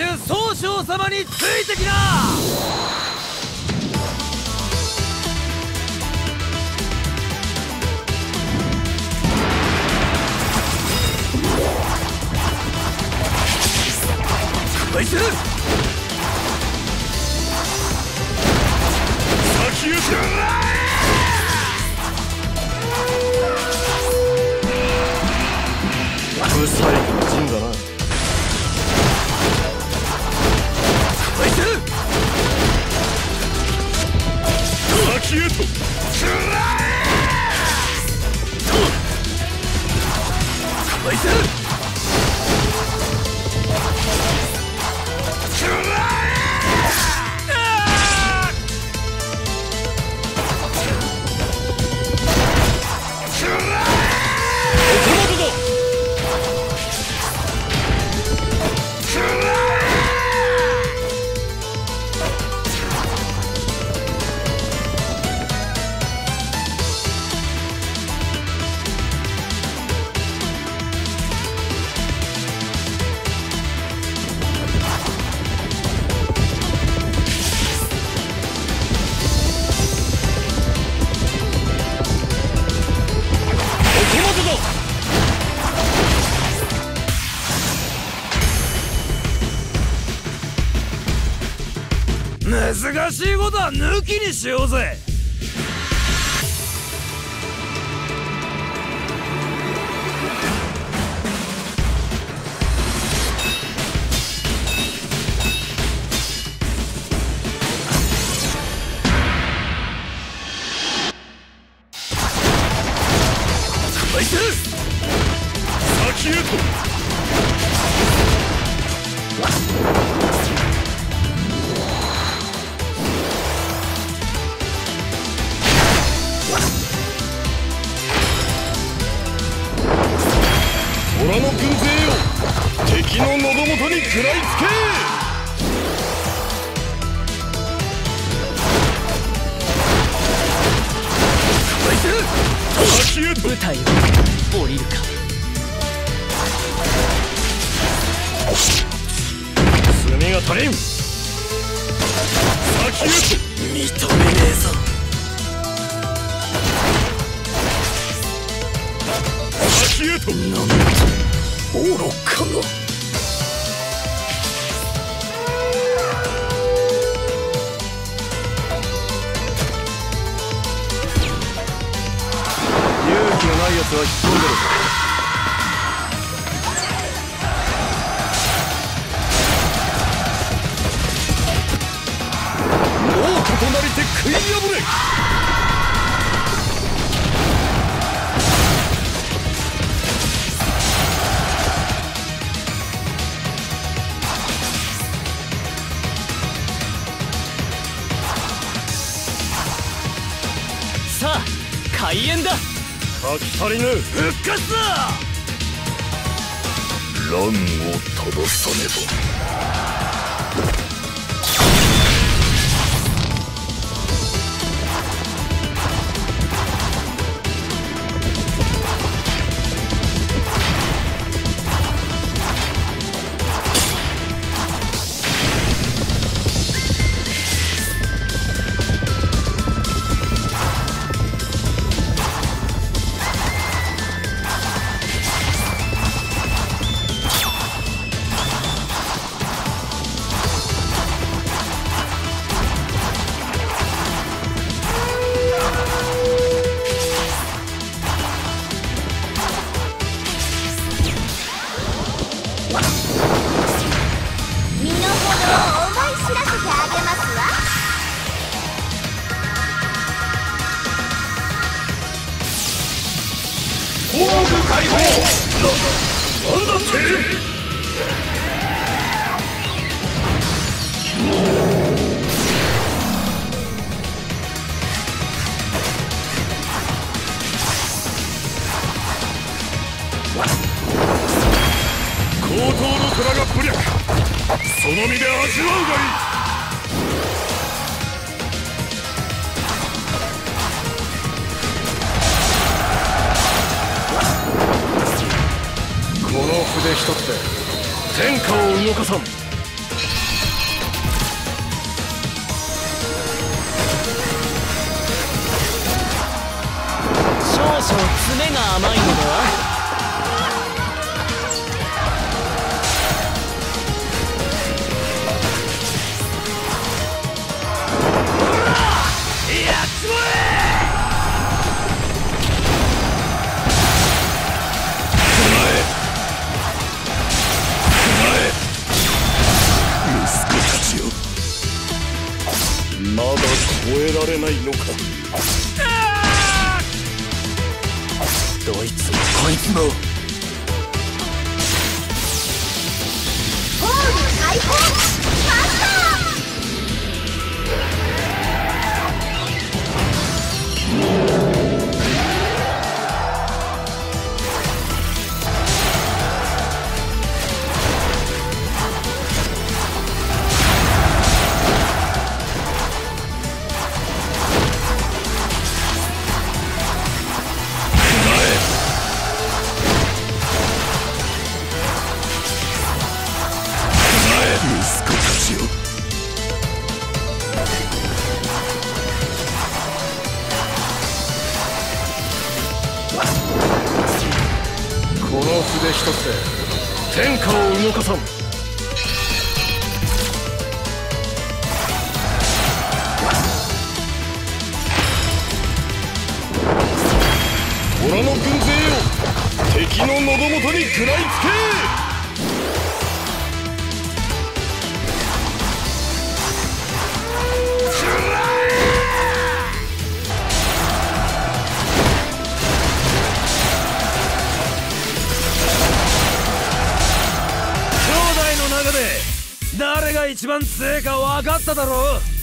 主宗匠様についてきな。こいつ先へとブサイクの陣だな。こいつ先へとこいつ難しいことは抜きにしようぜ。こいつ先へと虎の軍勢よ、敵の喉元に食らいつけ。こいつ先へと舞台を降りるか。墨が足りん。先へと認めねえぞ。先へとなんと愚かな。勇気のない奴は引っ込んでる。もうとなりて食い破れ。さあ開演だ。かき足りぬ復活だ。乱を正さねば。解放。なんだって。高等の虎が武略、その身で味わうがいい。この筆一つで天下を動かさん。 々詰めが甘いのでは。 まだ超えられないのか。 どいつもこいつもホーム解放マスタこの筆一つで天下を動かさん。オラの軍勢よ、敵の喉元に食らいつけ。 誰が一番強いか分かっただろう。